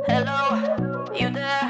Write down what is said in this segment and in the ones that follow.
Hello, you there?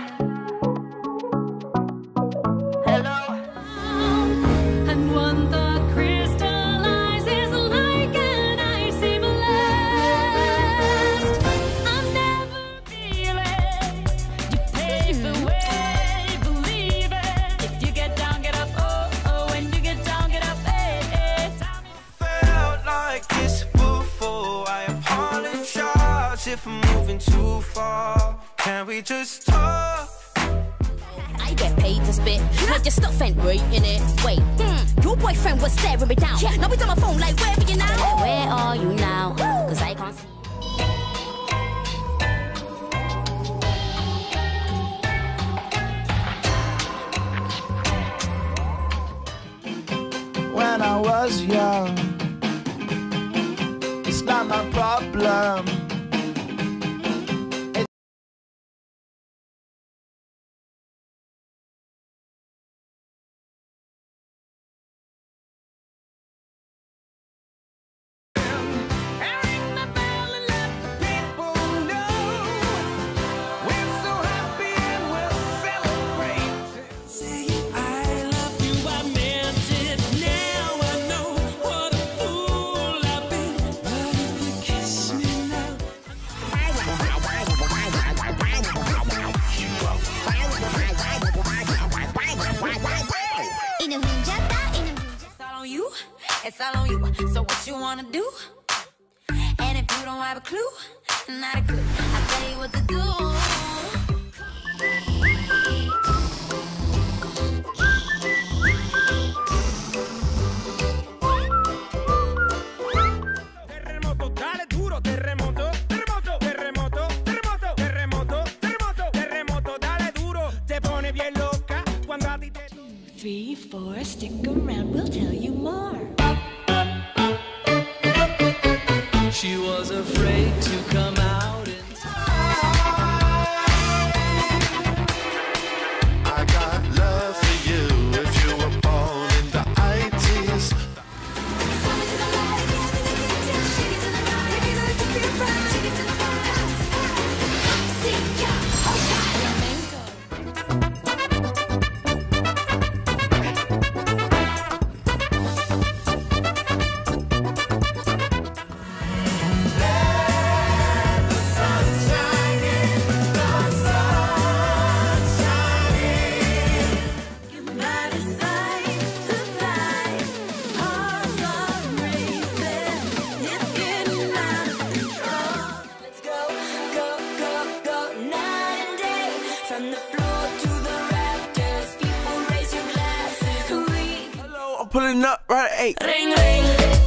Hello. And one that crystallizes like an icy blast. I'll never feel it. You pave the way, believe it. If you get down, get up. Oh, oh, when you get down, get up. Hey, hey. Felt like this before. I apologize if I'm moving too far. Can we just talk? I get paid to spit. Now just stop and wait in it. Wait, your boyfriend was staring me down. Now he's on my phone like, where are you now? Where are you now? Cause I can't see. When I was young, it's not my problem. It's all on you, so what you wanna do? And if you don't have a clue, not a clue, I'll tell you what to do. Terremoto, dale duro, terremoto, terremoto, terremoto, terremoto, terremoto, terremoto, terremoto, dale duro, te pone bien loca cuando a ti te... 3, 4, stick around, we'll tell you more. She was afraid to come out in I got love for you if you were born in the 80s. From the floor to the rafters, people raise your glasses. I'm pulling up right at 8. Ring, ring.